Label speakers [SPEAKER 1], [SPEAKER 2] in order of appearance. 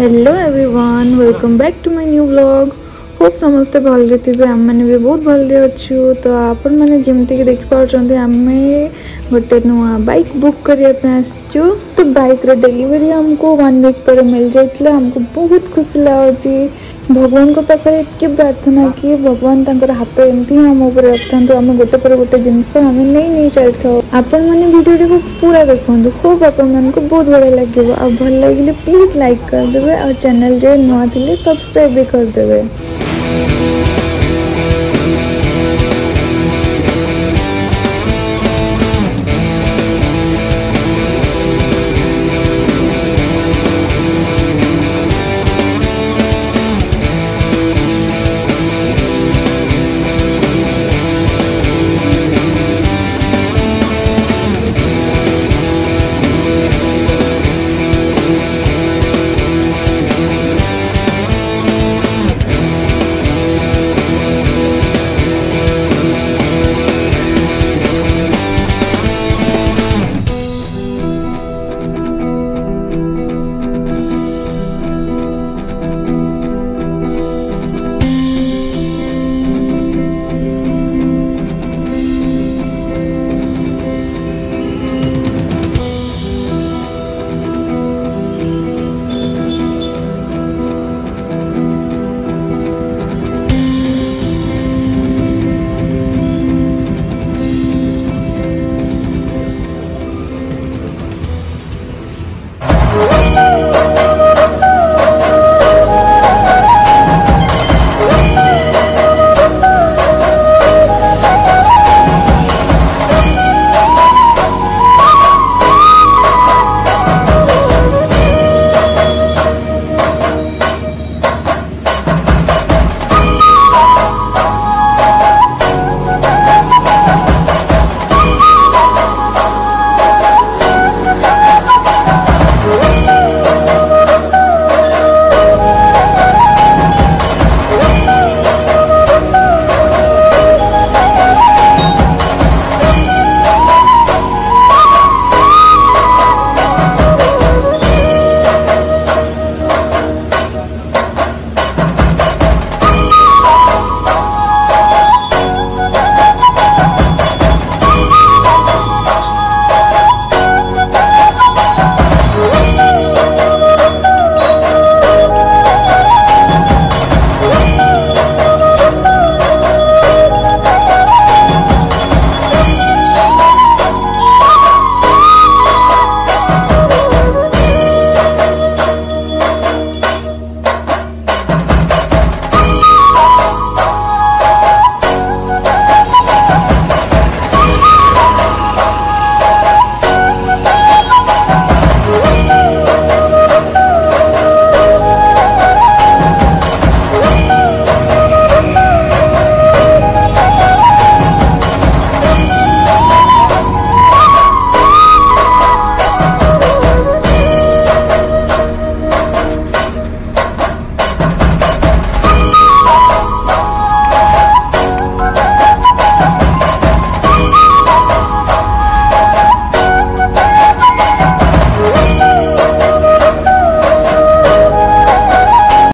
[SPEAKER 1] Hello everyone, welcome back to my new vlog. Hope समस्ते भलरे थे, आम मैंने भी बहुत भलरे अच्छु। तो आपण मैंने जमती देखिपुंट आम गोटे नुआ बाइक बुक करने आसचु। तो बाइक रे डिलीवरी हमको 1 वीक पर मिल जाइए। हमको बहुत खुशी लगे। भगवान को पाखे इतनी प्रार्थना कि भगवान तंकर हाथ एमती आम ऊपर रखता। आम गोटे पर गोटे जिनस आम नहीं चलता। आपण मैंने वीडियो को पूरा देखो। होप आपण को बहुत बढ़िया लगे। आ भल लगे प्लीज लाइक करदे और चैनल रे नुआ थिले सब्सक्राइब भी करदे।